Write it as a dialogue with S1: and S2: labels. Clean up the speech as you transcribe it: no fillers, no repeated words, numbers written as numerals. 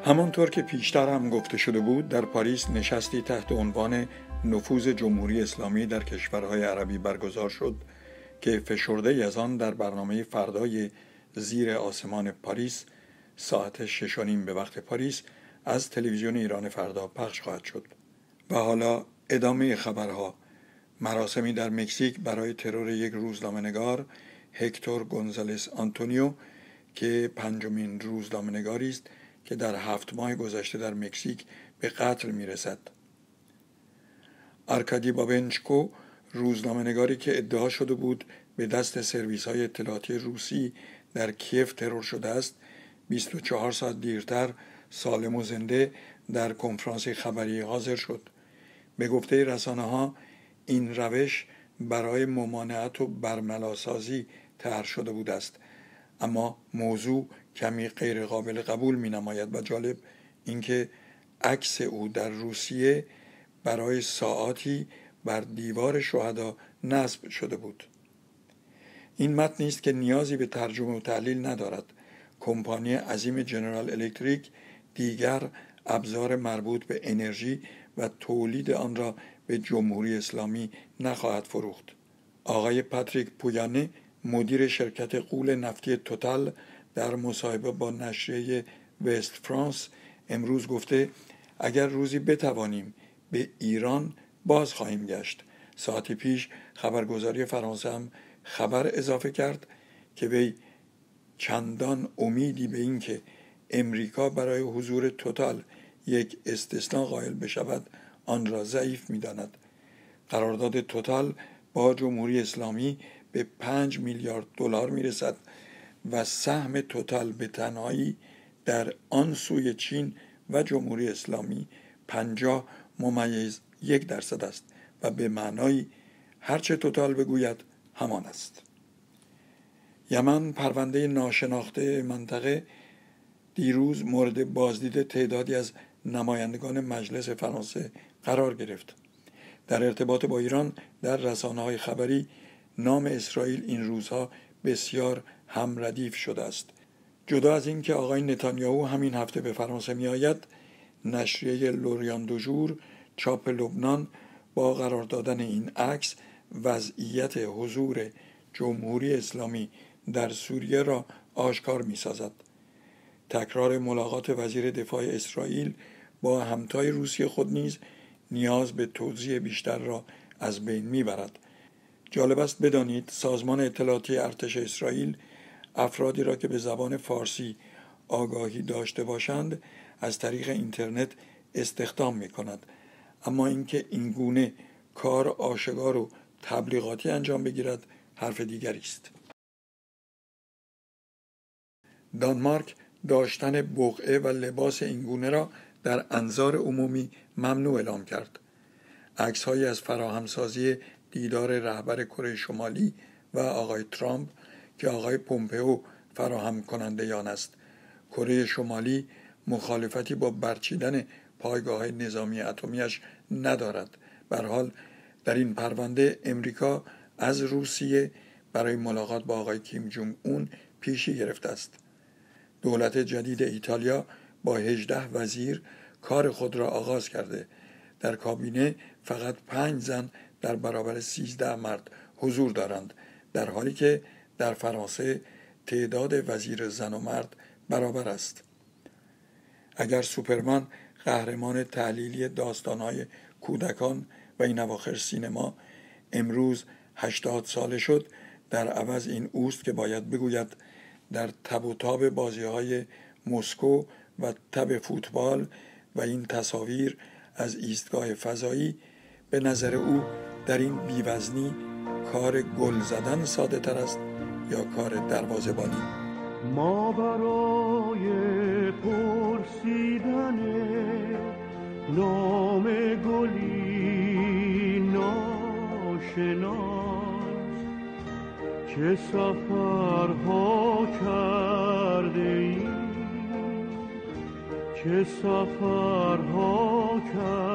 S1: همانطور که پیشتر هم گفته شده بود، در پاریس نشستی تحت عنوان نفوذ جمهوری اسلامی در کشورهای عربی برگزار شد که فشرده‌ای از آن در برنامه فردای زیر آسمان پاریس ساعت 6:30 به وقت پاریس از تلویزیون ایران فردا پخش خواهد شد. و حالا ادامه خبرها. مراسمی در مکزیک برای ترور یک روزنامه‌نگار، هکتور گونزالس آنتونیو، که پنجمین روزنامه‌نگاری است که در 7 ماه گذشته در مکزیک به قتل می‌رسد. آرکادی بابنچکو، روزنامه‌نگاری که ادعا شده بود به دست سرویس‌های اطلاعاتی روسی در کیف ترور شده است، 24 ساعت دیرتر سالم و زنده در کنفرانس خبری حاضر شد. به گفته رسانه‌ها این روش برای ممانعت و برملاسازی طرح شده بود است، اما موضوع کمی غیر قابل قبول می نماید و جالب اینکه عکس او در روسیه برای ساعاتی بر دیوار شهدا نصب شده بود. این متنی است که نیازی به ترجمه و تحلیل ندارد. کمپانی عظیم جنرال الکتریک دیگر ابزار مربوط به انرژی و تولید آن را به جمهوری اسلامی نخواهد فروخت. آقای پاتریک پویانه، مدیر شرکت غول نفتی توتال، در مصاحبه با نشریه وست فرانس امروز گفته اگر روزی بتوانیم به ایران باز خواهیم گشت. ساعتی پیش خبرگزاری فرانسه هم خبر اضافه کرد که وی چندان امیدی به این که امریکا برای حضور توتال یک استثناء قائل بشود آن را ضعیف می‌داند. قرارداد توتال با جمهوری اسلامی به 5 میلیارد دلار میرسد و سهم توتال به تنهایی در آن سوی چین و جمهوری اسلامی 50.1% است و به معنای هرچه توتال بگوید همان است. یمن، پرونده ناشناخته منطقه، دیروز مورد بازدید تعدادی از نمایندگان مجلس فرانسه قرار گرفت. در ارتباط با ایران در رسانه‌های خبری نام اسرائیل این روزها بسیار هم ردیف شده است. جدا از این که آقای نتانیاهو همین هفته به فرانسه می آید، نشریه لوریان دو ژور چاپ لبنان با قرار دادن این عکس وضعیت حضور جمهوری اسلامی در سوریه را آشکار می سازد. تکرار ملاقات وزیر دفاع اسرائیل با همتای روسی خود نیز نیاز به توضیح بیشتر را از بین می برد. جالب است بدانید سازمان اطلاعاتی ارتش اسرائیل افرادی را که به زبان فارسی آگاهی داشته باشند از طریق اینترنت استخدام می کند، اما اینکه این گونه کار آشکار و تبلیغاتی انجام بگیرد حرف دیگری است. دانمارک داشتن بقعه و لباس این گونه را در انظار عمومی ممنوع اعلام کرد. عکس‌هایی از فراهمسازی دیدار رهبر کره شمالی و آقای ترامپ که آقای پومپئو فراهم کننده آن است. کره شمالی مخالفتی با برچیدن پایگاه نظامی اتمیش ندارد. به هر حال در این پرونده امریکا از روسیه برای ملاقات با آقای کیم جونگ اون پیشی گرفته است. دولت جدید ایتالیا با 18 وزیر کار خود را آغاز کرده. در کابینه فقط 5 زن در برابر 13 مرد حضور دارند، در حالی که در فرانسه تعداد وزیر زن و مرد برابر است. اگر سوپرمن قهرمان تحلیلی داستان‌های کودکان و این اواخر سینما امروز 80 ساله شد، در عوض این اوست که باید بگوید در تب و تاب بازی‌های مسکو و تب فوتبال و این تصاویر از ایستگاه فضایی، به نظر او در این بیوزنی کار گل زدن ساده تر است یا کار دروازه‌بانی.
S2: ما برای پرسیدن نام گلی ناشناس چه سفرها کرده ایم، چه سفرها کرده